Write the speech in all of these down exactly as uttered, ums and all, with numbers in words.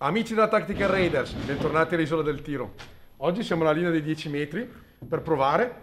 Amici della Tactical Raiders, bentornati all'Isola del Tiro. Oggi siamo alla linea dei dieci metri per provare,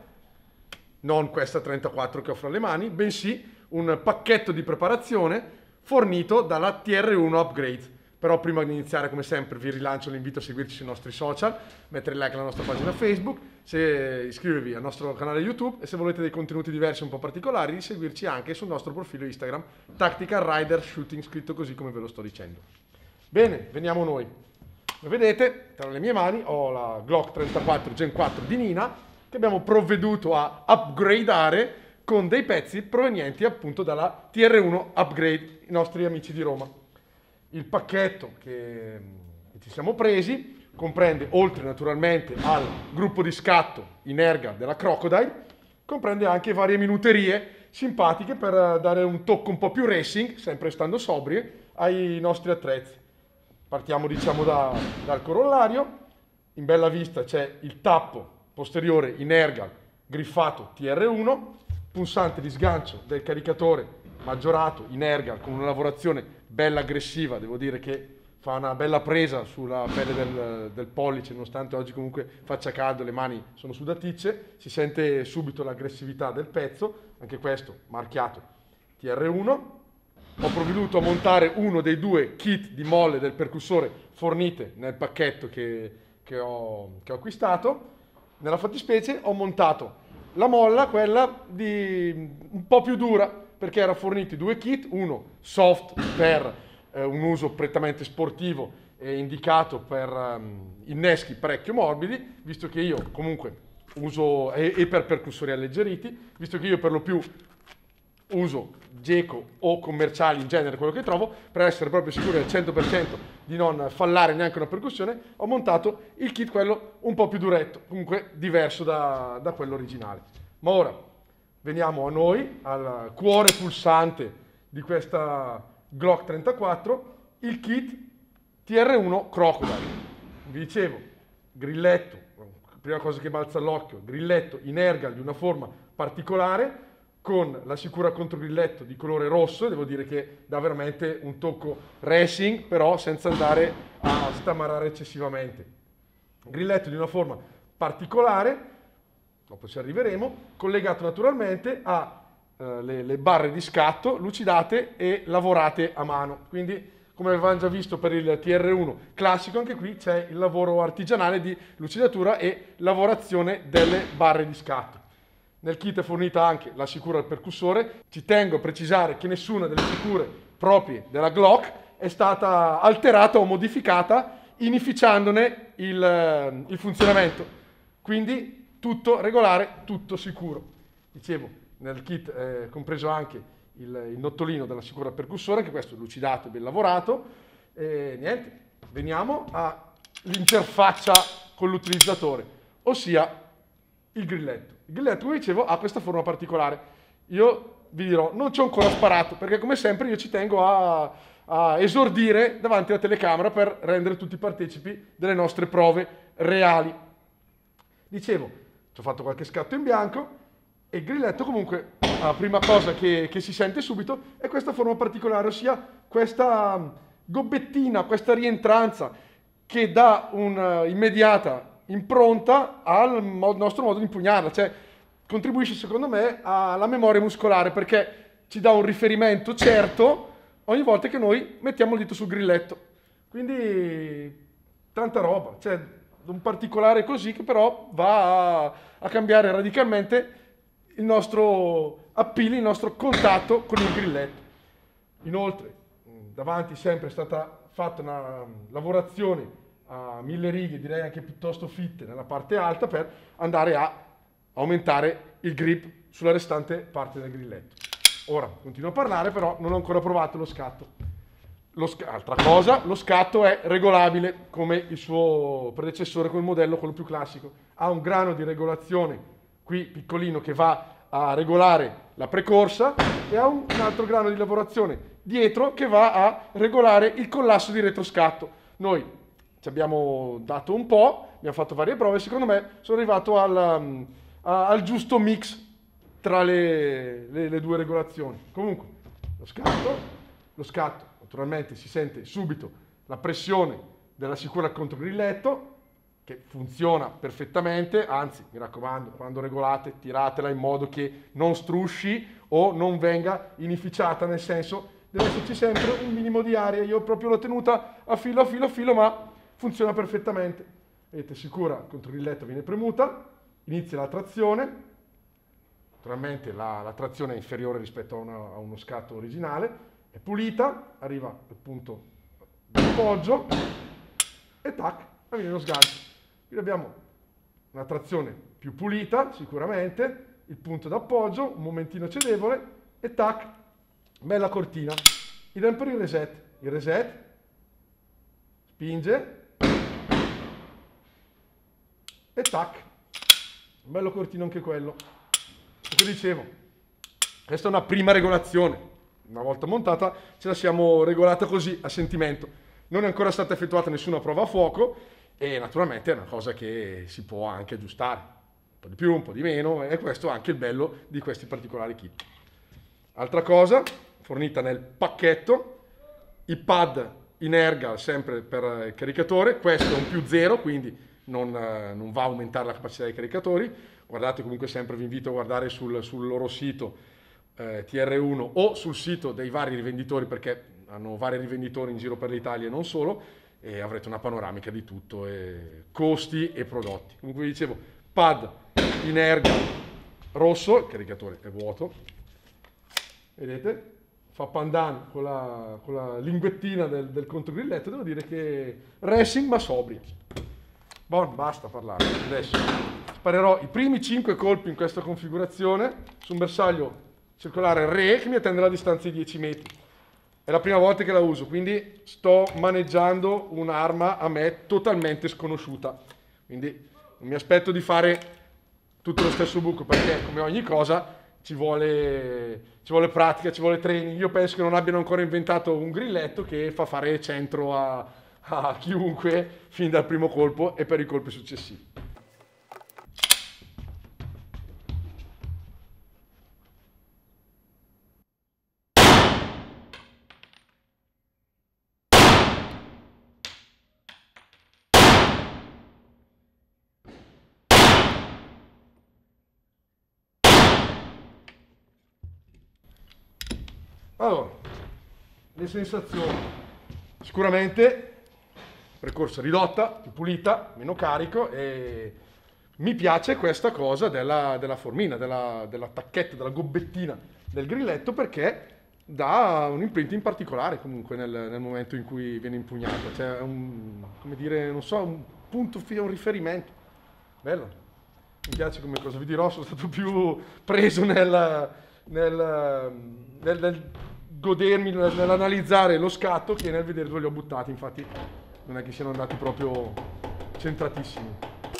non questa trentaquattro che ho fra le mani, bensì un pacchetto di preparazione fornito dalla T R uno Upgrade. Però prima di iniziare, come sempre, vi rilancio l'invito a seguirci sui nostri social, mettere like alla nostra pagina Facebook, se iscrivervi al nostro canale YouTube e se volete dei contenuti diversi un po' particolari, di seguirci anche sul nostro profilo Instagram, Tactical Raider Shooting, scritto così come ve lo sto dicendo. Bene, veniamo noi. Come vedete, tra le mie mani ho la Glock trentaquattro Gen quattro di Nina, che abbiamo provveduto a upgradeare con dei pezzi provenienti appunto dalla T R uno Upgrade, i nostri amici di Roma. Il pacchetto che, che ci siamo presi comprende, oltre naturalmente al gruppo di scatto in erga della Crocodile, comprende anche varie minuterie simpatiche per dare un tocco un po' più racing, sempre stando sobri, ai nostri attrezzi. Partiamo diciamo da, dal corollario. In bella vista c'è il tappo posteriore in erga griffato T R uno, pulsante di sgancio del caricatore maggiorato in erga con una lavorazione bella aggressiva, devo dire che fa una bella presa sulla pelle del, del pollice, nonostante oggi comunque faccia caldo, le mani sono sudaticce, si sente subito l'aggressività del pezzo, anche questo marchiato T R uno. Ho provveduto a montare uno dei due kit di molle del percussore fornite nel pacchetto che, che, ho, che ho acquistato. Nella fattispecie ho montato la molla, quella di un po' più dura, perché erano forniti due kit, uno soft per eh, un uso prettamente sportivo e indicato per um, inneschi parecchio morbidi, visto che io comunque uso, e, e per percussori alleggeriti, visto che io per lo più uso geco o commerciali in genere, quello che trovo, per essere proprio sicuro al cento per cento di non fallare neanche una percussione, ho montato il kit quello un po' più duretto, comunque diverso da, da quello originale. Ma ora veniamo a noi, al cuore pulsante di questa Glock trentaquattro, il kit T R uno Crocodile. Vi dicevo, grilletto, prima cosa che balza all'occhio, grilletto in erga di una forma particolare, con la sicura controgrilletto di colore rosso, devo dire che dà veramente un tocco racing, però senza andare a stamarare eccessivamente. Grilletto di una forma particolare, dopo ci arriveremo, collegato naturalmente a eh, le, le barre di scatto lucidate e lavorate a mano. Quindi, come avevamo già visto per il T R uno classico, anche qui c'è il lavoro artigianale di lucidatura e lavorazione delle barre di scatto. Nel kit è fornita anche la sicura al percussore. Ci tengo a precisare che nessuna delle sicure proprie della Glock è stata alterata o modificata, inficiandone il, il funzionamento. Quindi tutto regolare, tutto sicuro. Dicevo, nel kit è compreso anche il, il nottolino della sicura al percussore, anche questo lucidato e ben lavorato. E niente, veniamo all'interfaccia con l'utilizzatore, ossia il grilletto. Il grilletto, come dicevo, ha questa forma particolare. Io vi dirò, non ci ho ancora sparato, perché come sempre io ci tengo a, a esordire davanti alla telecamera per rendere tutti partecipi delle nostre prove reali. Dicevo, ci ho fatto qualche scatto in bianco e il grilletto comunque, la prima cosa che, che si sente subito è questa forma particolare, ossia questa gobbettina, questa rientranza che dà un'immediata impronta al nostro modo di impugnarla, cioè contribuisce secondo me alla memoria muscolare, perché ci dà un riferimento certo ogni volta che noi mettiamo il dito sul grilletto. Quindi tanta roba, cioè un particolare così che però va a, a cambiare radicalmente il nostro appeal, il nostro contatto con il grilletto. Inoltre davanti sempre è stata fatta una lavorazione a mille righe, direi anche piuttosto fitte nella parte alta, per andare a aumentare il grip sulla restante parte del grilletto. Ora continuo a parlare, però non ho ancora provato lo scatto. Lo sc- altra cosa, lo scatto è regolabile come il suo predecessore, come il modello, quello più classico. Ha un grano di regolazione qui piccolino che va a regolare la precorsa e ha un altro grano di lavorazione dietro che va a regolare il collasso di retroscatto. Noi ci abbiamo dato un po', abbiamo fatto varie prove e secondo me sono arrivato al, um, a, al giusto mix tra le, le, le due regolazioni. Comunque, lo scatto, lo scatto naturalmente si sente subito la pressione della Sicura controgrilletto, che funziona perfettamente, anzi, mi raccomando, quando regolate, tiratela in modo che non strusci o non venga inefficiata, nel senso, deve esserci sempre un minimo di aria. Io proprio l'ho tenuta a filo, a filo, a filo, ma funziona perfettamente. Vedete, Sicura controgrilletto viene premuta, inizia la trazione, naturalmente la, la trazione è inferiore rispetto a, una, a uno scatto originale, è pulita, arriva al punto di appoggio e tac, viene lo sgancio. Quindi abbiamo una trazione più pulita sicuramente, il punto d'appoggio, un momentino cedevole e tac, bella cortina. Idem per il reset. Il reset spinge e tac, bello cortino anche quello. Come dicevo, questa è una prima regolazione. Una volta montata ce la siamo regolata così a sentimento. Non è ancora stata effettuata nessuna prova a fuoco e naturalmente è una cosa che si può anche aggiustare, un po' di più, un po' di meno, e questo è anche il bello di questi particolari kit. Altra cosa, fornita nel pacchetto, i pad in erga sempre per il caricatore, questo è un più zero, quindi non, non va a aumentare la capacità dei caricatori. Guardate, comunque sempre vi invito a guardare sul, sul loro sito eh, T R uno o sul sito dei vari rivenditori, perché hanno vari rivenditori in giro per l'Italia e non solo, e avrete una panoramica di tutto, e costi e prodotti. Comunque vi dicevo, pad in erga rosso, il caricatore è vuoto, vedete, fa pandan con la, con la linguettina del, del controgrilletto. Devo dire che racing ma sobria. Buon, basta parlare, adesso sparerò i primi cinque colpi in questa configurazione su un bersaglio circolare Re che mi attende la distanza di dieci metri. È la prima volta che la uso, quindi sto maneggiando un'arma a me totalmente sconosciuta. Quindi non mi aspetto di fare tutto lo stesso buco, perché come ogni cosa ci vuole, ci vuole pratica, ci vuole training. Io penso che non abbiano ancora inventato un grilletto che fa fare centro a, a chiunque fin dal primo colpo e per i colpi successivi. Allora, le sensazioni. Sicuramente percorso ridotta, più pulita, meno carico, e mi piace questa cosa della, della formina, della, della tacchetta, della gobbettina del grilletto, perché dà un imprinting particolare comunque nel, nel momento in cui viene impugnata. C'è un, come dire, non so, un punto, un riferimento. Bello. Mi piace come cosa, vi dirò, sono stato più preso nel, nel, nel, nel godermi, nell'analizzare lo scatto che nel vedere dove li ho buttati. Infatti non è che siano andati proprio centratissimi.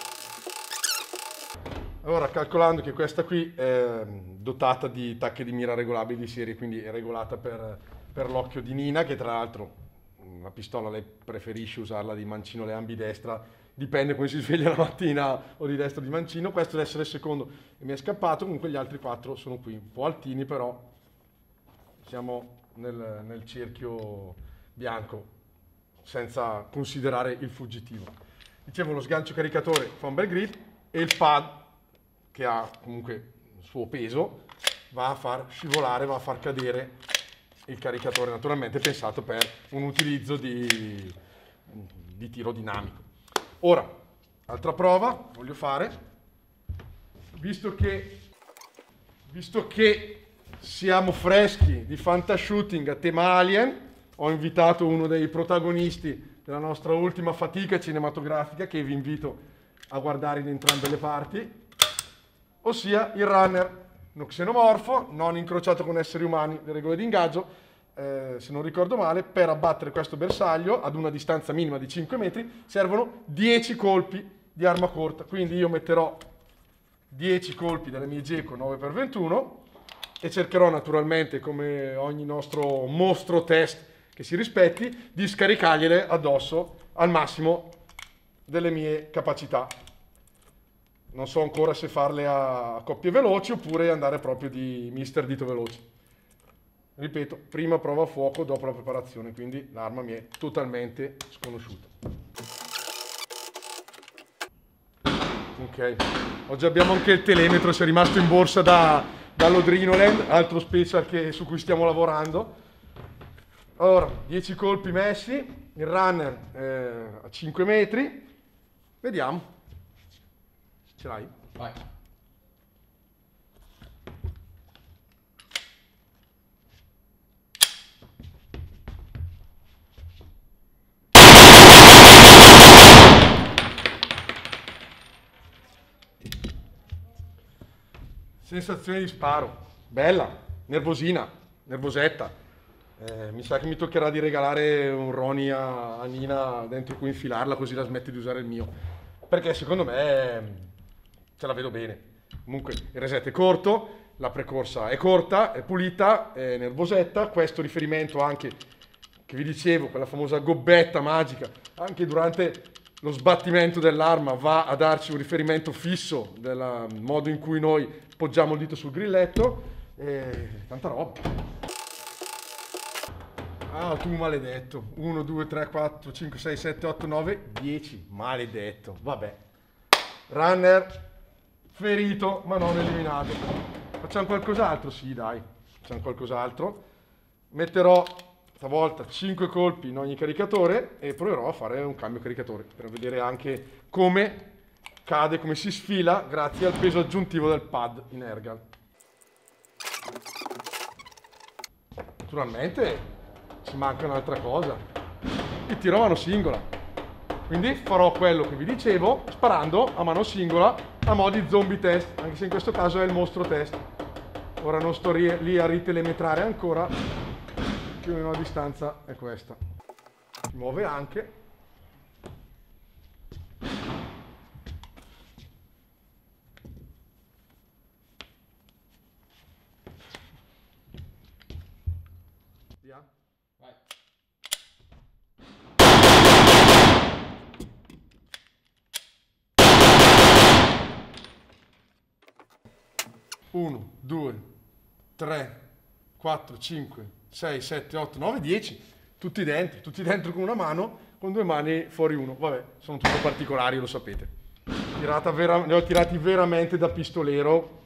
Allora, calcolando che questa qui è dotata di tacche di mira regolabili di serie, quindi è regolata per, per l'occhio di Nina, che tra l'altro la pistola lei preferisce usarla di mancino, le ambidestra, dipende come si sveglia la mattina, o di destra o di mancino. Questo deve essere il secondo e mi è scappato. Comunque gli altri quattro sono qui, un po' altini, però siamo nel, nel cerchio bianco, senza considerare il fuggitivo. Dicevo, lo sgancio caricatore fa un bel grip e il pad, che ha comunque il suo peso, va a far scivolare, va a far cadere il caricatore, naturalmente pensato per un utilizzo di, di tiro dinamico. Ora, altra prova voglio fare, visto che, visto che siamo freschi di Fantashooting a tema Alien, ho invitato uno dei protagonisti della nostra ultima fatica cinematografica, che vi invito a guardare in entrambe le parti, ossia il runner, uno xenomorfo non incrociato con esseri umani. Le regole di ingaggio, eh, se non ricordo male, per abbattere questo bersaglio ad una distanza minima di cinque metri servono dieci colpi di arma corta. Quindi io metterò dieci colpi delle mie Geco nove per ventuno e cercherò naturalmente, come ogni nostro mostro test che si rispetti, di scaricargliele addosso al massimo delle mie capacità. Non so ancora se farle a coppie veloci oppure andare proprio di mister dito veloce. ripeto, prima prova a fuoco dopo la preparazione, quindi l'arma mi è totalmente sconosciuta. Ok, oggi abbiamo anche il telemetro, ci è rimasto in borsa da, dall'Odrinoland, altro special che, su cui stiamo lavorando. Allora, dieci colpi messi, il runner eh, a cinque metri, vediamo. Ce l'hai? Vai. Sensazione di sparo, bella, nervosina, nervosetta. Eh, mi sa che mi toccherà di regalare un Roni a, a Nina dentro cui infilarla, così la smette di usare il mio. Perché secondo me ce la vedo bene. Comunque il reset è corto, la precorsa è corta, è pulita, è nervosetta. Questo riferimento anche, che vi dicevo, quella famosa gobbetta magica, anche durante lo sbattimento dell'arma va a darci un riferimento fisso del modo in cui noi poggiamo il dito sul grilletto e tanta roba. Ah, tu maledetto. uno, due, tre, quattro, cinque, sei, sette, otto, nove, dieci. Maledetto. Vabbè. Runner ferito ma non eliminato. Facciamo qualcos'altro? Sì, dai. Facciamo qualcos'altro. Metterò stavolta cinque colpi in ogni caricatore e proverò a fare un cambio caricatore per vedere anche come cade, come si sfila grazie al peso aggiuntivo del pad in Ergal. Naturalmente ci manca un'altra cosa, il tiro a mano singola, quindi farò quello che vi dicevo sparando a mano singola a mo' di zombie test, anche se in questo caso è il mostro test. Ora non sto lì a ritelemetrare ancora, più o meno la distanza è questa. Si muove anche. Via. Vai. uno, due, tre, quattro, cinque, sei, sette, otto, nove, dieci. Tutti dentro, tutti dentro con una mano, con due mani fuori uno. Vabbè, sono tutti particolari, lo sapete. Tirata vera, ne ho tirati veramente da pistolero.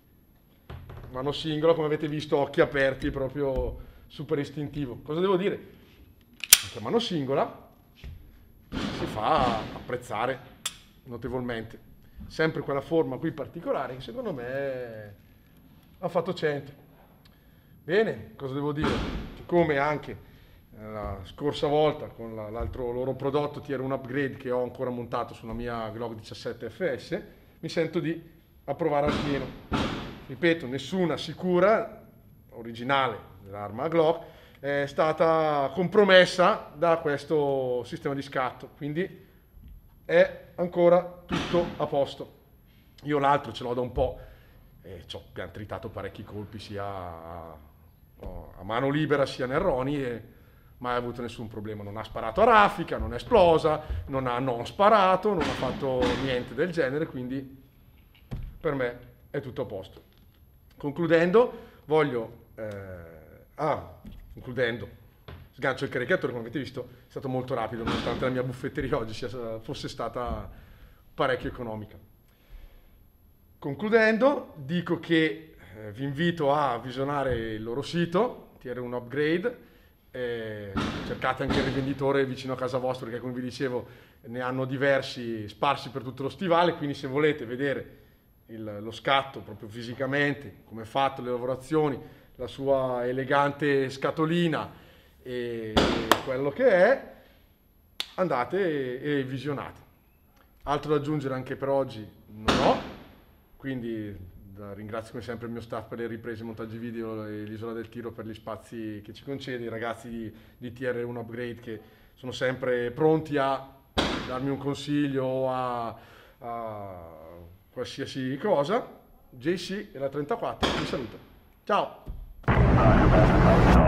Mano singola, come avete visto, occhi aperti, proprio super istintivo. Cosa devo dire? Anche a mano singola si fa apprezzare notevolmente. Sempre quella forma qui particolare che secondo me ha fatto cento. Bene, cosa devo dire? Come anche la scorsa volta con l'altro loro prodotto Tier uno Upgrade che ho ancora montato sulla mia Glock diciassette F S, mi sento di approvare al pieno. Ripeto, nessuna sicura, originale dell'arma Glock è stata compromessa da questo sistema di scatto, quindi è ancora tutto a posto. Io l'altro ce l'ho da un po' e ci ho pian tritato parecchi colpi sia a, a mano libera sia nel Roni e mai avuto nessun problema. Non ha sparato a raffica, non è esplosa, non ha non sparato, non ha fatto niente del genere, quindi per me è tutto a posto. Concludendo, voglio... Eh, ah, concludendo, sgancio il caricatore, come avete visto, è stato molto rapido, nonostante la mia buffetteria oggi sia, fosse stata parecchio economica. Concludendo, dico che eh, vi invito a visionare il loro sito, Tier uno Upgrade, eh, cercate anche il rivenditore vicino a casa vostra, perché come vi dicevo ne hanno diversi sparsi per tutto lo stivale, quindi se volete vedere il, lo scatto proprio fisicamente, come è fatto, le lavorazioni, la sua elegante scatolina e quello che è, andate e, e visionate. Altro da aggiungere anche per oggi non ho, quindi da, ringrazio come sempre il mio staff per le riprese, montaggi video e l'Isola del Tiro per gli spazi che ci concede, i ragazzi di, di Tier uno Upgrade che sono sempre pronti a darmi un consiglio o a, a qualsiasi cosa. J C e la trentaquattro vi saluto. Ciao!